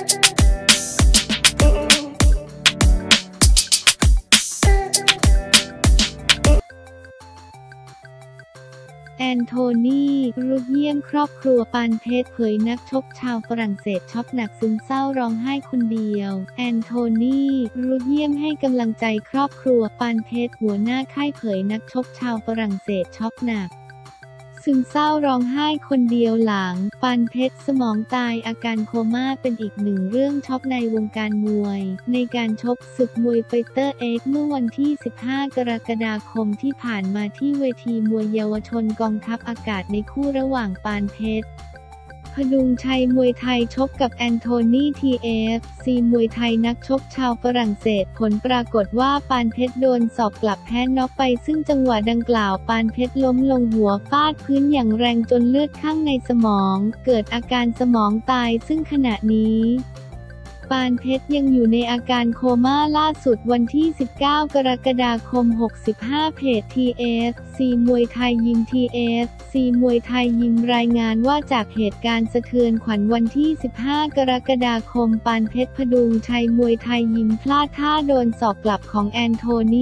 แอนโทนีรุดเยี่ยมครอบครัวปานเพชรเผยนักชกชาวฝรั่งเศสช็อกหนักซึมเศร้าร้องไห้คนเดียวแอนโทนีรุดเยี่ยมให้กำลังใจครอบครัวปานเพชรหัวหน้าค่ายเผยนักชกชาวฝรั่งเศสช็อกหนักซึมเศร้าร้องไห้คนเดียวหลังปานเพชรสมองตายอาการโคม่าเป็นอีกหนึ่งเรื่องช็อกในวงการมวยในการชกศึกมวยไฟเตอร์เอ็กซ์เมื่อวันที่ 15 กรกฎาคมที่ผ่านมาที่เวทีมวยเยาวชนกองทัพอากาศในคู่ระหว่างปานเพชรพดุงชัยมวยไทยชกกับแอนโทนีTFCมวยไทยนักชกชาวฝรั่งเศสผลปรากฏว่าปานเพชรโดนสอบกลับแพ้น็อกไปซึ่งจังหวะดังกล่าวปานเพชรล้มลงหัวฟาดพื้นอย่างแรงจนเลือดข้างในสมองเกิดอาการสมองตายซึ่งขณะนี้ปานเพชรยังอยู่ในอาการโคม่าล่าสุดวันที่ 19 กรกฎาคม 65 เพจ TFC มวยไทยยิม TFC มวยไทยยิมรายงานว่าจากเหตุการณ์สะเทือนขวัญวันที่ 15 กรกฎาคมปานเพชรพดุงชัยมวยไทยยิมพลาดท่าโดนศอกกลับของแอนโทนี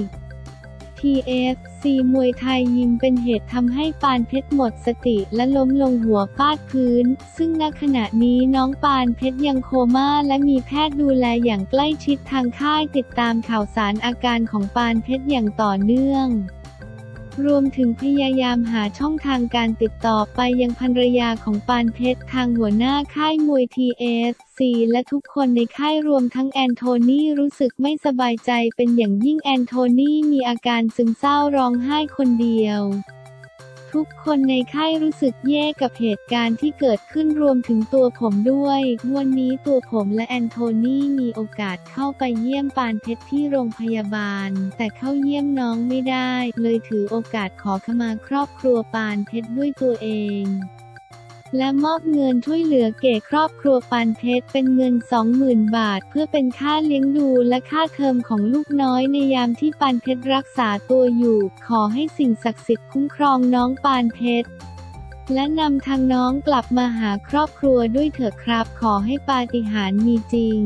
TFC มวยไทยยิมเป็นเหตุทำให้ปานเพชรหมดสติและล้มลงหัวฟาดพื้นซึ่งณขณะนี้น้องปานเพชรยังโคม่าและมีแพทย์ดูแลอย่างใกล้ชิดทางค่ายติดตามข่าวสารอาการของปานเพชรอย่างต่อเนื่องรวมถึงพยายามหาช่องทางการติดต่อไปยังภรรยาของปานเพชรทางหัวหน้าค่ายมวย TFC และทุกคนในค่ายรวมทั้งแอนโทนีรู้สึกไม่สบายใจเป็นอย่างยิ่งแอนโทนีมีอาการซึมเศร้าร้องไห้คนเดียวทุกคนในค่ายรู้สึกแย่กับเหตุการณ์ที่เกิดขึ้นรวมถึงตัวผมด้วยวันนี้ตัวผมและแอนโทนีมีโอกาสเข้าไปเยี่ยมปานเพชรที่โรงพยาบาลแต่เข้าเยี่ยมน้องไม่ได้เลยถือโอกาสขอขมาครอบครัวปานเพชรด้วยตัวเองและมอบเงินช่วยเหลือแก่ครอบครัวปานเพชรเป็นเงิน 20,000 บาทเพื่อเป็นค่าเลี้ยงดูและค่าเทอมของลูกน้อยในยามที่ปานเพชรรักษาตัวอยู่ขอให้สิ่งศักดิ์สิทธิ์คุ้มครองน้องปานเพชรและนำทางน้องกลับมาหาครอบครัวด้วยเถิดครับขอให้ปาฏิหาริย์มีจริง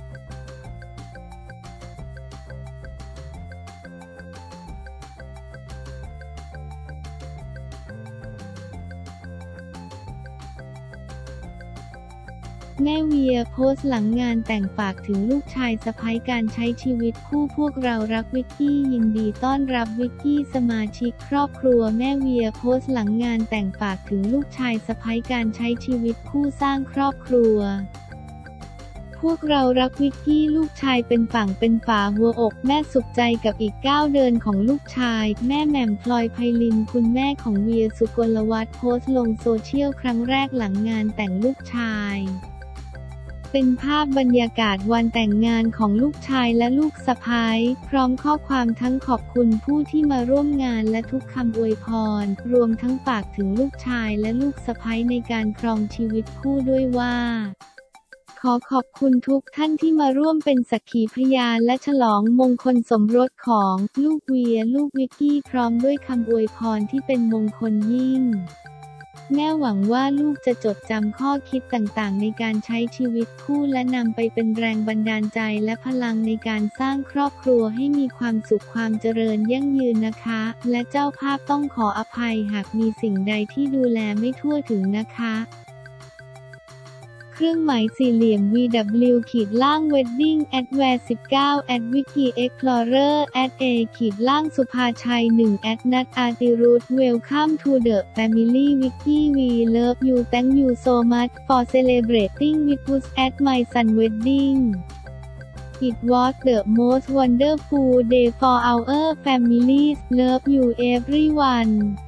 แม่เวียโพสต์หลังงานแต่งฝากถึงลูกชายสะใภ้การใช้ชีวิตคู่พวกเรารักวิกกี้ยินดีต้อนรับวิกกี้สมาชิกครอบครัวแม่เวียโพสต์หลังงานแต่งฝากถึงลูกชายสะใภ้การใช้ชีวิตคู่สร้างครอบครัวพวกเรารักวิกกี้ลูกชายเป็นฝั่งเป็นฝาหัวอกแม่สุขใจกับอีกก้าวเดินของลูกชายแม่แหม่มพลอยไพลินคุณแม่ของเวียสุกลวัฒน์โพสต์ลงโซเชียลครั้งแรกหลังงานแต่งลูกชายเป็นภาพบรรยากาศวันแต่งงานของลูกชายและลูกสะใภ้พร้อมข้อความทั้งขอบคุณผู้ที่มาร่วมงานและทุกคำอวยพรรวมทั้งฝากถึงลูกชายและลูกสะใภ้ในการครองชีวิตคู่ด้วยว่าขอขอบคุณทุกท่านที่มาร่วมเป็นสักขีพยานและฉลองมงคลสมรสของลูกเวียลูกวิกกี้พร้อมด้วยคำอวยพรที่เป็นมงคลยิ่งแม่หวังว่าลูกจะจดจำข้อคิดต่างๆในการใช้ชีวิตคู่และนำไปเป็นแรงบันดาลใจและพลังในการสร้างครอบครัวให้มีความสุขความเจริญยั่งยืนนะคะและเจ้าภาพต้องขออภัยหากมีสิ่งใดที่ดูแลไม่ทั่วถึงนะคะเครื่องหมายสี่เหลี่ยม VW-Wedding @wear19 @wiki-explorer @a- สุภาชัย1 @นัทอาติรุต Welcome to the family Vicky we love you thank you so much for celebrating with us at my son wedding It was the most wonderful day for our families love you everyone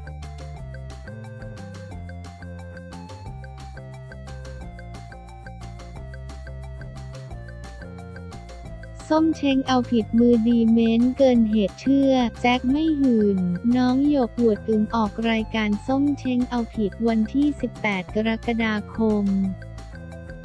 ส้มเช้งเอาผิดมือดีเม้นเกินเหตุเชื่อแจ็คไม่หื่นน้องหยกหวดอึงออกรายการส้มเช้งเอาผิดวันที่ 18 กรกฎาคม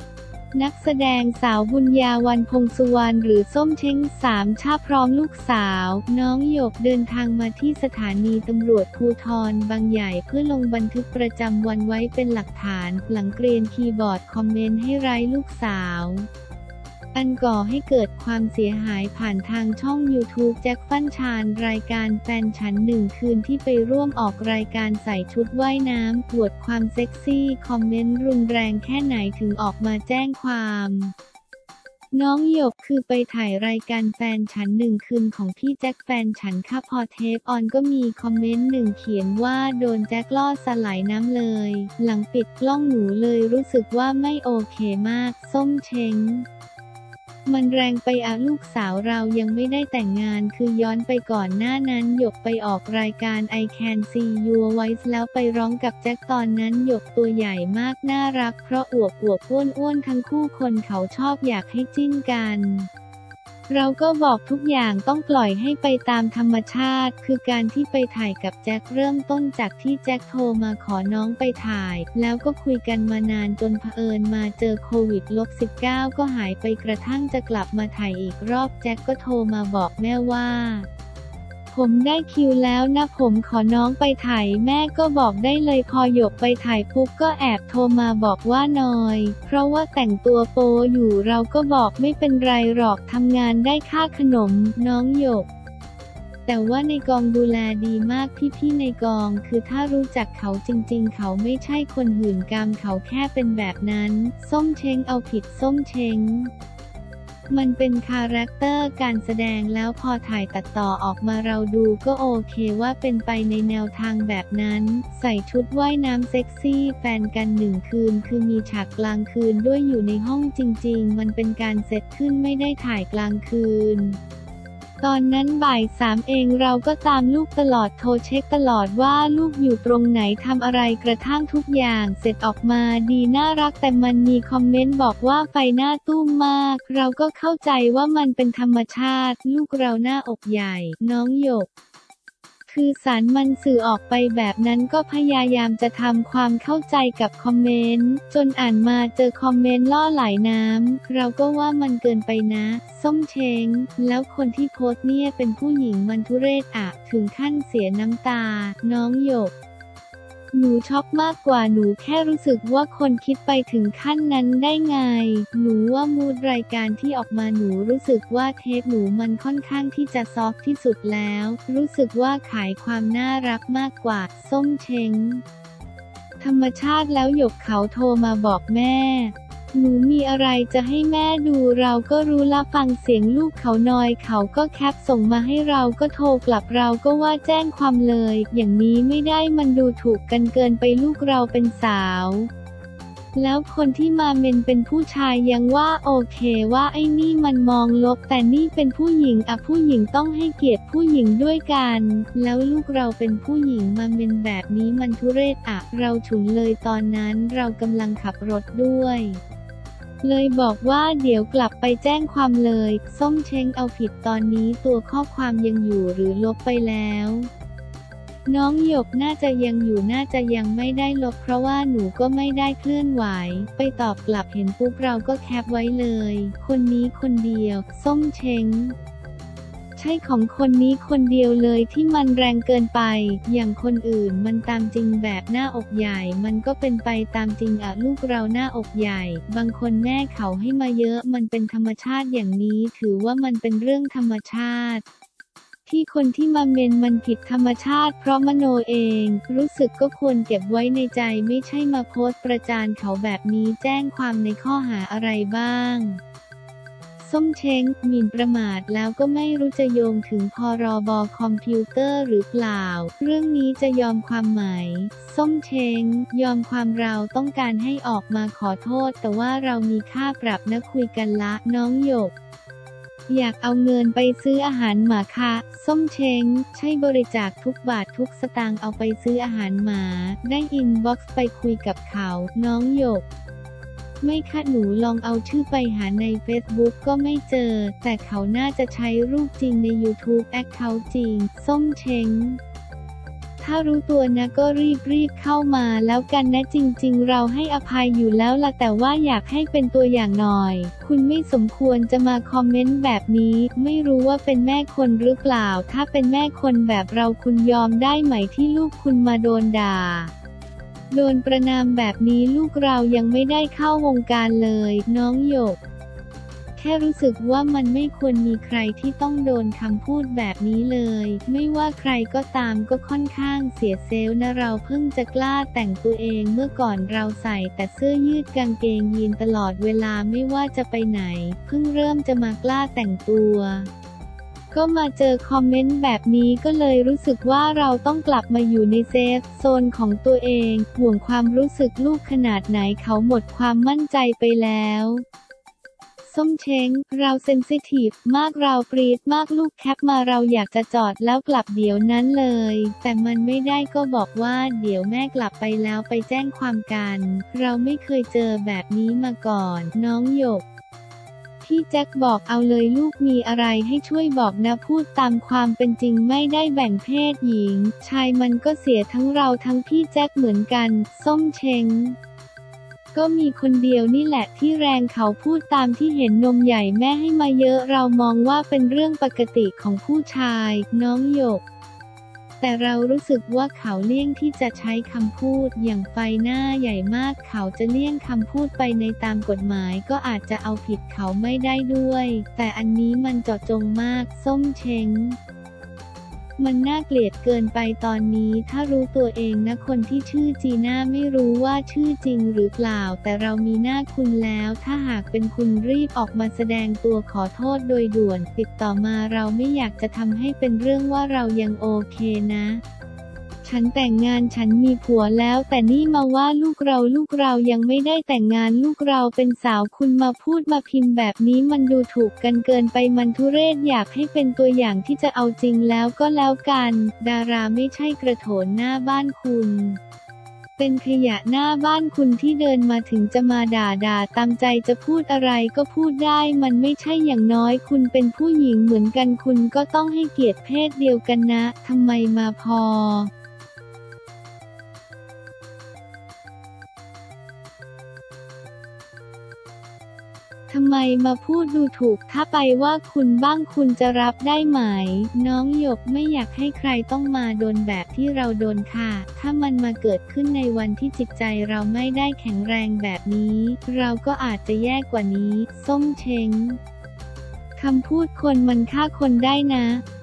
นักแสดงสาวบุญญา วรรณพงษ์สุวรรณหรือส้มเช้งสามชาพร้อมลูกสาวน้องหยกเดินทางมาที่สถานีตำรวจภูธรบางใหญ่เพื่อลงบันทึกประจำวันไว้เป็นหลักฐานหลังเกรียนคีย์บอร์ดคอมเมนต์ให้ร้ายลูกสาวอันก่อให้เกิดความเสียหายผ่านทางช่อง YouTube แจ็คฟั่นชาญรายการแฟนฉัน1 คืนที่ไปร่วมออกรายการใส่ชุดว่ายน้ำอวดความเซ็กซี่คอมเมนต์รุนแรงแค่ไหนถึงออกมาแจ้งความน้องหยกคือไปถ่ายรายการแฟนฉัน1 คืนของพี่แจ็คแฟนฉันค่ะพอเทปออนก็มีคอมเมนต์หนึ่งเขียนว่าโดนแจ็คล่อสลายน้ำเลยหลังปิดกล้องหนูเลยรู้สึกว่าไม่โอเคมากส้มเช้งมันแรงไปอะลูกสาวเรายังไม่ได้แต่งงานคือย้อนไปก่อนหน้านั้นหยกไปออกรายการ I Can See Your Voice แล้วไปร้องกับแจ็คตอนนั้นหยกตัวใหญ่มากน่ารักเพราะอวบอ้วนทั้งคู่คนเขาชอบอยากให้จิ้นกันเราก็บอกทุกอย่างต้องปล่อยให้ไปตามธรรมชาติคือการที่ไปถ่ายกับแจ็คเริ่มต้นจากที่แจ็คโทรมาขอน้องไปถ่ายแล้วก็คุยกันมานานจนเผอิญมาเจอโควิด-19 ก็หายไปกระทั่งจะกลับมาถ่ายอีกรอบแจ็คก็โทรมาบอกแม่ว่าผมได้คิวแล้วนะผมขอน้องไปถ่ายแม่ก็บอกได้เลยพอหยกไปถ่ายปุ๊บก็แอบโทรมาบอกว่านอยเพราะว่าแต่งตัวโปอยู่เราก็บอกไม่เป็นไรหรอกทำงานได้ค่าขนมน้องหยกแต่ว่าในกองดูแลดีมากพี่ๆในกองคือถ้ารู้จักเขาจริงๆเขาไม่ใช่คนหื่นกามเขาแค่เป็นแบบนั้นส้มเช้งเอาผิดส้มเช้งมันเป็นคาแรคเตอร์การแสดงแล้วพอถ่ายตัดต่อออกมาเราดูก็โอเคว่าเป็นไปในแนวทางแบบนั้นใส่ชุดว่ายน้ำเซ็กซี่แฟนกัน1 คืนคือมีฉากกลางคืนด้วยอยู่ในห้องจริงๆมันเป็นการเซตขึ้นไม่ได้ถ่ายกลางคืนตอนนั้นบ่าย 3เองเราก็ตามลูกตลอดโทรเช็คตลอดว่าลูกอยู่ตรงไหนทำอะไรกระทั่งทุกอย่างเสร็จออกมาดีน่ารักแต่มันมีคอมเมนต์บอกว่าไฟหน้าตุ้มมากเราก็เข้าใจว่ามันเป็นธรรมชาติลูกเราหน้าอกใหญ่น้องหยกคือสารมันสื่อออกไปแบบนั้นก็พยายามจะทำความเข้าใจกับคอมเมนต์จนอ่านมาเจอคอมเมนต์ล่อไหลน้ำเราก็ว่ามันเกินไปนะส้มเช้งแล้วคนที่โพสต์เนี่ยเป็นผู้หญิงมันทุเรศอะถึงขั้นเสียน้ำตาน้องหยกหนูช็อกมากกว่าหนูแค่รู้สึกว่าคนคิดไปถึงขั้นนั้นได้ไงหนูว่ามูดรายการที่ออกมาหนูรู้สึกว่าเทปหนูมันค่อนข้างที่จะซอฟที่สุดแล้วรู้สึกว่าขายความน่ารักมากกว่าส้มเช้งธรรมชาติแล้วหยกเขาโทรมาบอกแม่หนูมีอะไรจะให้แม่ดูเราก็รู้ละฟังเสียงลูกเขานอยเขาก็แคปส่งมาให้เราก็โทรกลับเราก็ว่าแจ้งความเลยอย่างนี้ไม่ได้มันดูถูกกันเกินไปลูกเราเป็นสาวแล้วคนที่มาเมนเป็นผู้ชายยังว่าโอเคว่าไอ้นี่มันมองลบแต่นี่เป็นผู้หญิงอะผู้หญิงต้องให้เกียรติผู้หญิงด้วยกันแล้วลูกเราเป็นผู้หญิงมาเมนแบบนี้มันทุเรศอะเราฉุนเลยตอนนั้นเรากำลังขับรถด้วยเลยบอกว่าเดี๋ยวกลับไปแจ้งความเลยส้มเช้งเอาผิดตอนนี้ตัวข้อความยังอยู่หรือลบไปแล้วน้องหยกน่าจะยังอยู่น่าจะยังไม่ได้ลบเพราะว่าหนูก็ไม่ได้เคลื่อนไหวไปตอบกลับเห็นปุ๊บเราก็แคปไว้เลยคนนี้คนเดียวส้มเช้งใช่ของคนนี้คนเดียวเลยที่มันแรงเกินไปอย่างคนอื่นมันตามจริงแบบหน้าอกใหญ่มันก็เป็นไปตามจริงอะลูกเราหน้าอกใหญ่บางคนแม่เขาให้มาเยอะมันเป็นธรรมชาติอย่างนี้ถือว่ามันเป็นเรื่องธรรมชาติที่คนที่มาเมนมันผิดธรรมชาติเพราะมโนเองรู้สึกก็ควรเก็บไว้ในใจไม่ใช่มาโพสต์ประจานเขาแบบนี้แจ้งความในข้อหาอะไรบ้างส้มเช้งหมิ่นประมาทแล้วก็ไม่รู้จะโยงถึงพรบคอมพิวเตอร์หรือเปล่าเรื่องนี้จะยอมความไหมส้มเช้งยอมความเราต้องการให้ออกมาขอโทษแต่ว่าเรามีค่าปรับนะคุยกันละน้องหยกอยากเอาเงินไปซื้ออาหารหมาค่ะส้มเช้งใช่บริจาคทุกบาททุกสตางค์เอาไปซื้ออาหารหมาได้อินบ็อกซ์ไปคุยกับเขาน้องหยกไม่ค่ะหนูลองเอาชื่อไปหาใน Facebook ก็ไม่เจอแต่เขาน่าจะใช้รูปจริงใน YouTube แอคเคาท์จริงส้มเช้งถ้ารู้ตัวนะก็รีบเข้ามาแล้วกันนะจริงๆเราให้อภัยอยู่แล้วล่ะแต่ว่าอยากให้เป็นตัวอย่างหน่อยคุณไม่สมควรจะมาคอมเมนต์แบบนี้ไม่รู้ว่าเป็นแม่คนหรือเปล่าถ้าเป็นแม่คนแบบเราคุณยอมได้ไหมที่ลูกคุณมาโดนด่าโดนประณามแบบนี้ลูกเรายังไม่ได้เข้าวงการเลยน้องหยกแค่รู้สึกว่ามันไม่ควรมีใครที่ต้องโดนคำพูดแบบนี้เลยไม่ว่าใครก็ตามก็ค่อนข้างเสียเซลล์นะเราเพิ่งจะกล้าแต่งตัวเองเมื่อก่อนเราใส่แต่เสื้อยืดกางเกงยีนตลอดเวลาไม่ว่าจะไปไหนเพิ่งเริ่มจะมากล้าแต่งตัวก็มาเจอคอมเมนต์แบบนี้ก็เลยรู้สึกว่าเราต้องกลับมาอยู่ในเซฟโซนของตัวเองห่วงความรู้สึกลูกขนาดไหนเขาหมดความมั่นใจไปแล้วส้มเช้งเราเซนซิทีฟมากเราปรี๊ดมากลูกแคปมาเราอยากจะจอดแล้วกลับเดี๋ยวนั้นเลยแต่มันไม่ได้ก็บอกว่าเดี๋ยวแม่กลับไปแล้วไปแจ้งความกันเราไม่เคยเจอแบบนี้มาก่อนน้องหยกพี่แจ็คบอกเอาเลยลูกมีอะไรให้ช่วยบอกนะพูดตามความเป็นจริงไม่ได้แบ่งเพศหญิงชายมันก็เสียทั้งเราทั้งพี่แจ็คเหมือนกันส้มเช้งก็มีคนเดียวนี่แหละที่แรงเขาพูดตามที่เห็นนมใหญ่แม่ให้มาเยอะเรามองว่าเป็นเรื่องปกติของผู้ชายน้องหยกแต่เรารู้สึกว่าเขาเลี่ยงที่จะใช้คำพูดอย่างไฟหน้าใหญ่มากเขาจะเลี่ยงคำพูดไปในตามกฎหมายก็อาจจะเอาผิดเขาไม่ได้ด้วยแต่อันนี้มันเจาะจงมากส้มเช้งมันน่าเกลียดเกินไปตอนนี้ถ้ารู้ตัวเองนะคนที่ชื่อจีน่าไม่รู้ว่าชื่อจริงหรือเปล่าแต่เรามีหน้าคุณแล้วถ้าหากเป็นคุณรีบออกมาแสดงตัวขอโทษโดยด่วนติดต่อมาเราไม่อยากจะทำให้เป็นเรื่องว่าเรายังโอเคนะฉันแต่งงานฉันมีผัวแล้วแต่นี่มาว่าลูกเรายังไม่ได้แต่งงานลูกเราเป็นสาวคุณมาพูดมาพิมพ์แบบนี้มันดูถูกกันเกินไปมันทุเรศอยากให้เป็นตัวอย่างที่จะเอาจริงแล้วก็แล้วกันดาราไม่ใช่กระโถนหน้าบ้านคุณเป็นขยะหน้าบ้านคุณที่เดินมาถึงจะมาด่าตามใจจะพูดอะไรก็พูดได้มันไม่ใช่อย่างน้อยคุณเป็นผู้หญิงเหมือนกันคุณก็ต้องให้เกียรติเพศเดียวกันนะทำไมมาพอทำไมมาพูดดูถูกถ้าไปว่าคุณบ้างคุณจะรับได้ไหมน้องหยกไม่อยากให้ใครต้องมาโดนแบบที่เราโดนค่ะถ้ามันมาเกิดขึ้นในวันที่จิตใจเราไม่ได้แข็งแรงแบบนี้เราก็อาจจะแย่กว่านี้ส้มเช้งคำพูดคนมันฆ่าคนได้นะ